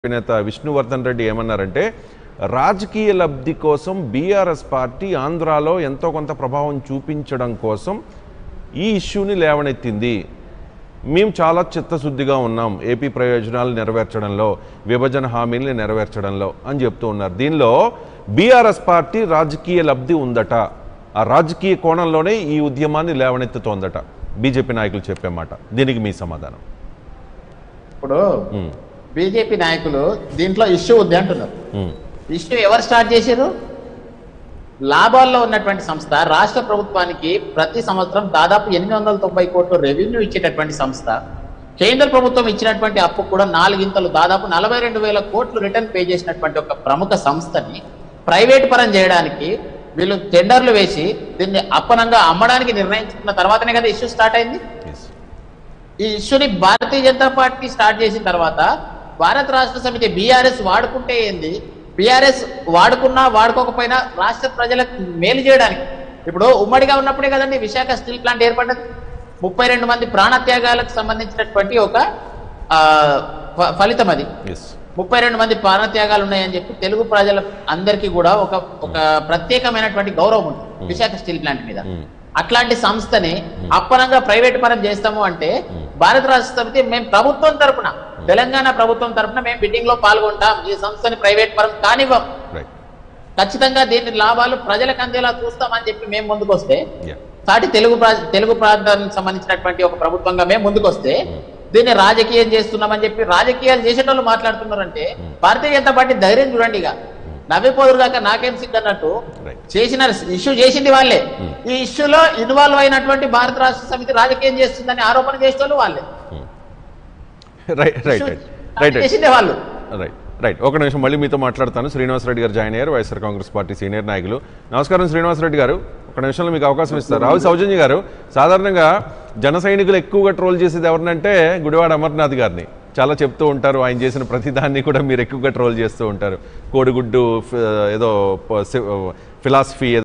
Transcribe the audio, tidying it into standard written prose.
నేత విష్ణువర్ధన్ రెడ్డి ఏమన్నారంటే రాజకీయ లబ్ధి కోసం బీఆర్ఎస్ పార్టీ ఆంధ్రాలో ఎంతో కొంత ప్రభావం చూపించడం కోసం ఈ ఇష్యూని లేవనెత్తింది. మేము చాలా చిత్తశుద్ధిగా ఉన్నాం ఏపీ ప్రయోజనాలు నెరవేర్చడంలో, విభజన హామీల్ని నెరవేర్చడంలో అని చెప్తూ ఉన్నారు. దీనిలో బీఆర్ఎస్ పార్టీ రాజకీయ లబ్ధి ఉందట, ఆ రాజకీయ కోణంలోనే ఈ ఉద్యమాన్ని లేవనెత్తుతోందట బీజేపీ నాయకులు చెప్పే మాట. దీనికి మీ సమాధానం? ఇప్పుడు బీజేపీ నాయకులు దీంట్లో ఇష్యూ ఉంది అంటున్నారు. ఇష్యూ ఎవరు స్టార్ట్ చేశారు? లాభాల్లో ఉన్నటువంటి సంస్థ, రాష్ట్ర ప్రభుత్వానికి ప్రతి సంవత్సరం దాదాపు 890 కోట్ల రెవెన్యూ ఇచ్చేటటువంటి సంస్థ, కేంద్ర ప్రభుత్వం ఇచ్చినటువంటి అప్పు కూడా 4 ఇంతలు దాదాపు 42,000 కోట్లు రిటర్న్ పే చేసినటువంటి ఒక ప్రముఖ సంస్థని ప్రైవేట్ పరం చేయడానికి వీళ్ళు టెండర్లు వేసి దీన్ని అప్పనంగా అమ్మడానికి నిర్ణయించుకున్న తర్వాతనే కదా ఇష్యూ స్టార్ట్ అయింది. ఈ ఇష్యూని భారతీయ జనతా పార్టీ స్టార్ట్ చేసిన తర్వాత భారత రాష్ట్ర సమితి బీఆర్ఎస్ వాడుకుంటే ఏంది, బీఆర్ఎస్ వాడుకున్నా వాడుకోకపోయినా రాష్ట్ర ప్రజలకు మేలు చేయడానికి. ఇప్పుడు ఉమ్మడిగా ఉన్నప్పుడే కదండి విశాఖ స్టీల్ ప్లాంట్ ఏర్పడ్డది. 32 మంది ప్రాణత్యాగాలకు సంబంధించినటువంటి ఒక ఫలితం అది. 32 మంది ప్రాణత్యాగాలు ఉన్నాయని చెప్పి తెలుగు ప్రజల అందరికీ కూడా ఒక ప్రత్యేకమైనటువంటి గౌరవం ఉంది విశాఖ స్టీల్ ప్లాంట్ మీద. అట్లాంటి సంస్థని అప్పనంగా ప్రైవేట్ పరం చేస్తాము అంటే భారత రాష్ట్ర సమితి మేము ప్రభుత్వం తరపున, తెలంగాణ ప్రభుత్వం తరపున మేము బిడ్డింగ్ లో పాల్గొంటాం, ఈ సంస్థని ప్రైవేట్ పరం కానివ్వం, ఖచ్చితంగా దీని లాభాలు ప్రజలకు అందేలా చూస్తామని చెప్పి మేము ముందుకు వస్తే, సాటి తెలుగు ప్రాంతానికి సంబంధించినటువంటి ఒక ప్రభుత్వంగా మేము ముందుకు వస్తే దీన్ని రాజకీయం చేస్తున్నామని చెప్పి రాజకీయాలు చేసేటోళ్ళు మాట్లాడుతున్నారంటే భారతీయ జనతా పార్టీ ధైర్యం చూడండి. ఇక నవ్విపోదురు దాకా నాకేం సిగ్గు అన్నట్టు చేసిన ఇష్యూ చేసింది వాళ్ళే. ఈ ఇష్యూలో ఇన్వాల్వ్ అయినటువంటి భారత రాష్ట్ర సమితి రాజకీయం చేస్తుందని ఆరోపణ చేసేవాళ్ళు వాళ్ళే. చేసిందే వాళ్ళు. రైట్, ఒక నిమిషం మళ్ళీ మీతో మాట్లాడతాను. శ్రీనివాసరెడ్డి గారు జాయిన్ అయ్యారు, వైఎస్ఆర్ కాంగ్రెస్ పార్టీ సీనియర్ నాయకులు. నమస్కారం శ్రీనివాసరెడ్డి గారు, ఒక నిమిషంలో మీకు అవకాశం ఇస్తారు. రావు సౌజన్య గారు, సాధారణంగా జన సైనికులు ఎక్కువగా ట్రోల్ చేసేది ఎవరినంటే గుడివాడ అమర్నాథ్ గారిని చాలా చెప్తూ ఉంటారు. ఆయన చేసిన ప్రతిదాన్ని కూడా మీరు ఎక్కువగా ట్రోల్ చేస్తూ ఉంటారు. కోడిగుడ్డు ఏదో ఫిలాసఫీ